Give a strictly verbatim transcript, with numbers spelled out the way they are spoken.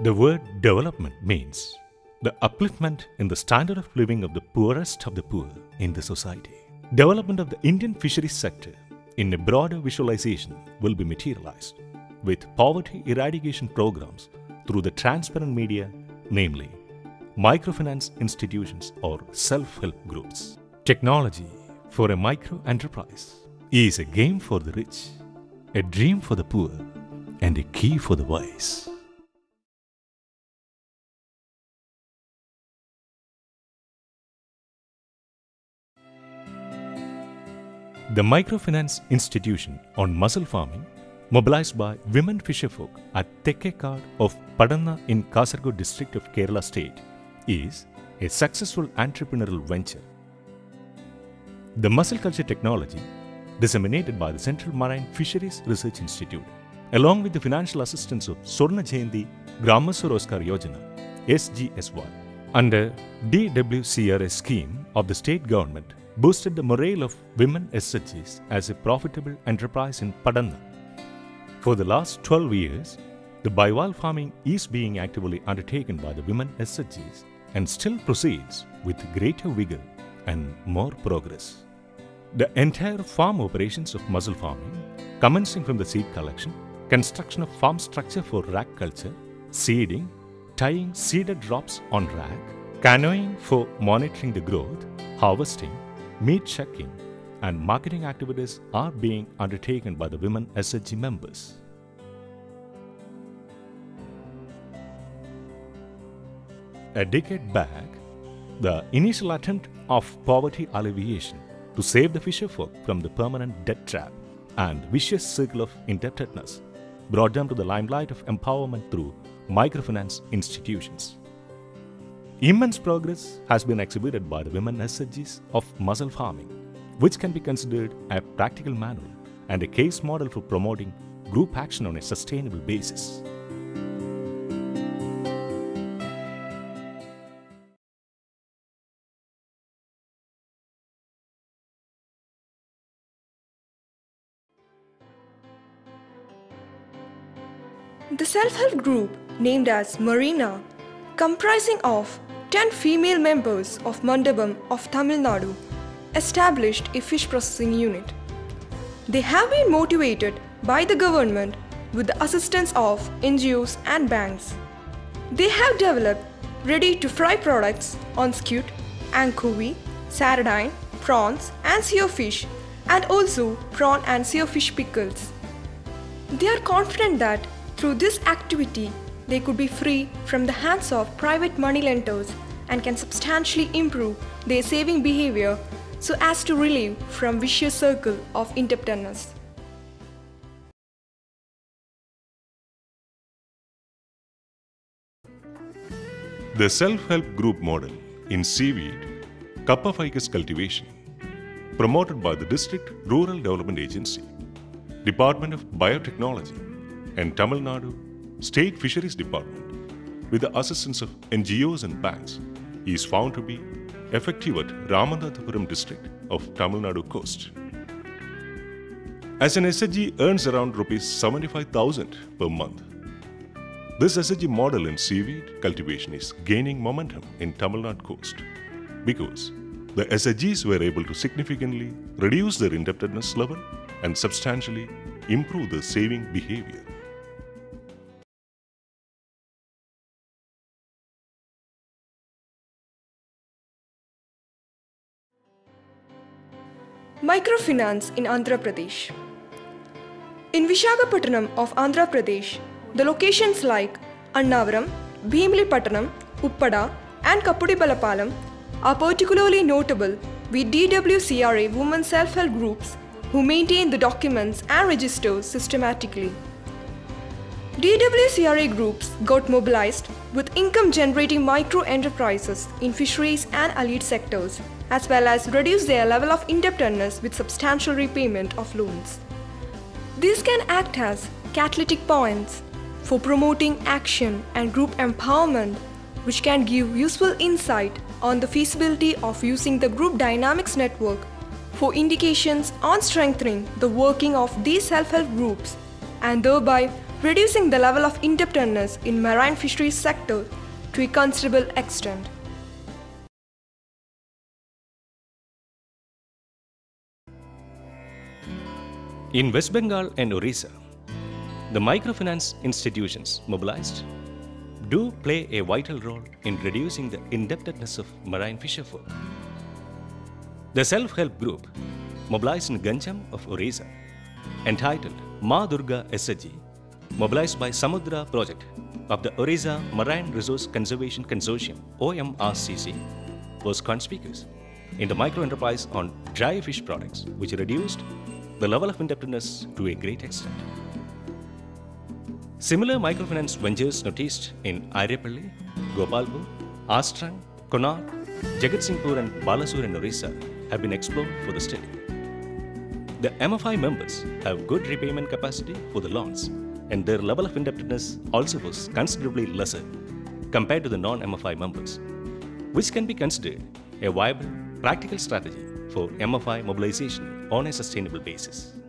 The word development means the upliftment in the standard of living of the poorest of the poor in the society. Development of the Indian fisheries sector in a broader visualization will be materialized with poverty eradication programs through the transparent media, namely microfinance institutions or self-help groups. Technology for a micro-enterprise is a game for the rich, a dream for the poor, and a key for the wise. The microfinance institution on mussel farming, mobilized by women fisherfolk at Tekkekad of Padanna in Kasaragod district of Kerala state, is a successful entrepreneurial venture. The mussel culture technology, disseminated by the Central Marine Fisheries Research Institute, along with the financial assistance of Swarna Jayanti Gramaswa Roskar Yojana S G S Y, under D W C R A scheme of the state government, boosted the morale of women S H Gs as a profitable enterprise in Padanna. For the last twelve years, the bivalve farming is being actively undertaken by the women S H Gs and still proceeds with greater vigor and more progress. The entire farm operations of mussel farming, commencing from the seed collection, construction of farm structure for rack culture, seeding, tying seeded drops on rack, canoeing for monitoring the growth, harvesting, meat checking, and marketing activities are being undertaken by the women S H G members. A decade back, the initial attempt of poverty alleviation to save the fisherfolk from the permanent debt trap and vicious circle of indebtedness brought them to the limelight of empowerment through microfinance institutions. Immense progress has been exhibited by the women S H Gs of mussel farming, which can be considered a practical manual and a case model for promoting group action on a sustainable basis. The self-help group, named as Marina, comprising of ten female members of Mandabam of Tamil Nadu, established a fish processing unit. They have been motivated by the government with the assistance of N G Os and banks. They have developed ready-to-fry products on skewed, anchovy, sardine, prawns and seerfish, and also prawn and seerfish pickles. They are confident that through this activity, they could be free from the hands of private moneylenders and can substantially improve their saving behavior so as to relieve from vicious circle of indebtedness. The self-help group model in seaweed, Kappa ficus cultivation, promoted by the District Rural Development Agency, Department of Biotechnology, and Tamil Nadu State Fisheries Department, with the assistance of N G Os and banks, is found to be effective at Ramanathapuram district of Tamil Nadu coast. As an S H G earns around rupees seventy-five thousand per month, this S H G model in seaweed cultivation is gaining momentum in Tamil Nadu coast because the S H Gs were able to significantly reduce their indebtedness level and substantially improve their saving behavior. Microfinance in Andhra Pradesh. In Visakhapatnam of Andhra Pradesh, the locations like Annavaram, Bhimlipatnam, Uppada and Kappudipalapalam are particularly notable with D W C R A women self-help groups who maintain the documents and registers systematically. D W C R A groups got mobilized with income-generating micro-enterprises in fisheries and allied sectors, as well as reduce their level of indebtedness with substantial repayment of loans. These can act as catalytic points for promoting action and group empowerment, which can give useful insight on the feasibility of using the group dynamics network for indications on strengthening the working of these self-help groups and thereby reducing the level of indebtedness in marine fisheries sector to a considerable extent. In West Bengal and Orissa, the microfinance institutions mobilized do play a vital role in reducing the indebtedness of marine fisherfolk. The self-help group mobilized in Ganjam of Orissa, entitled Ma Durga S H G, mobilized by Samudra Project of the Orissa Marine Resource Conservation Consortium O M R C C, was conspicuous in the micro-enterprise on dry fish products, which reduced the level of indebtedness to a great extent. Similar microfinance ventures noticed in Airepalli, Gopalpur, Astrang, Konark, Jagatsinghpur and Balasur in Orissa have been explored for the study. The M F I members have good repayment capacity for the loans, and their level of indebtedness also was considerably lesser compared to the non-M F I members, which can be considered a viable, practical strategy for M F I mobilization on a sustainable basis.